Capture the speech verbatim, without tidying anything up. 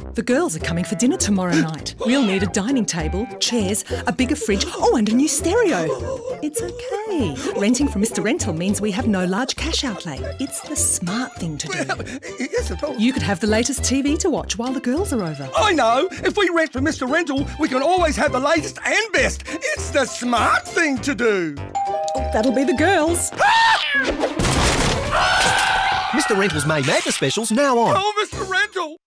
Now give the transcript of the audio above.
The girls are coming for dinner tomorrow night. We'll need a dining table, chairs, a bigger fridge, oh, and a new stereo. It's okay. Renting from Mister Rental means we have no large cash outlay. It's the smart thing to do. Well, yes, of course. You could have the latest T V to watch while the girls are over. I know. If we rent from Mister Rental, we can always have the latest and best. It's the smart thing to do. Oh, that'll be the girls. Mister Rental's May Madness specials now on. Oh, Mister Rental!